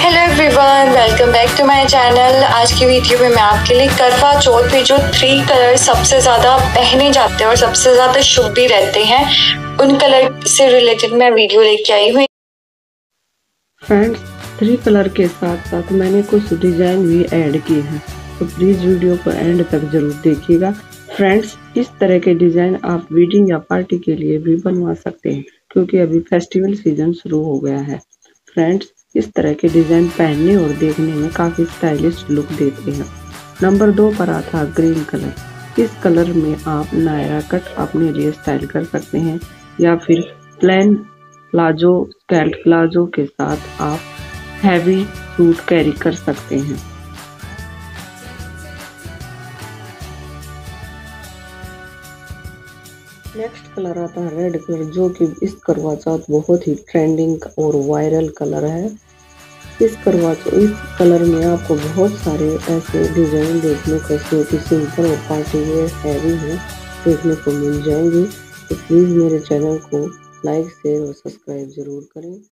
Hello everyone, welcome back to my channel. आज की video में मैं आपके लिए करवा चौथ पे जो 3 कलर सबसे ज़्यादा पहने जाते हैं और सबसे ज़्यादा शुभ भी रहते हैं, उन कलर से रिलेटेड मैं वीडियो लेके आई हूँ। फ्रेंड्स, 3 कलर के साथ साथ मैंने कुछ डिजाइन भी ऐड किए हैं, तो प्लीज वीडियो को एंड तक जरूर देखिएगा। फ्रेंड्स, इस तरह के डिजाइन आप वेडिंग या पार्टी के लिए भी बनवा सकते हैं, क्योंकि अभी फेस्टिवल सीजन शुरू हो गया है। फ्रेंड्स, इस तरह के डिजाइन पहनने और देखने में काफी स्टाइलिश लुक देते हैं। नंबर 2 पर आता है ग्रीन कलर। इस कलर में आप नायरा कट अपने लिए स्टाइल कर सकते हैं, या फिर प्लेन प्लाजो, स्कैल्ट प्लाजो के साथ आप हैवी सूट कैरी कर सकते हैं। नेक्स्ट कलर आता है रेड कलर, जो कि इस करवा चौथ बहुत ही ट्रेंडिंग और वायरल कलर है। इस कलर में आपको बहुत सारे ऐसे डिजाइन देखने को, जो कि सिंपल और पार्टी वेयर हैवी है, देखने को मिल जाएंगे। तो प्लीज मेरे चैनल को लाइक, शेयर और सब्सक्राइब जरूर करें।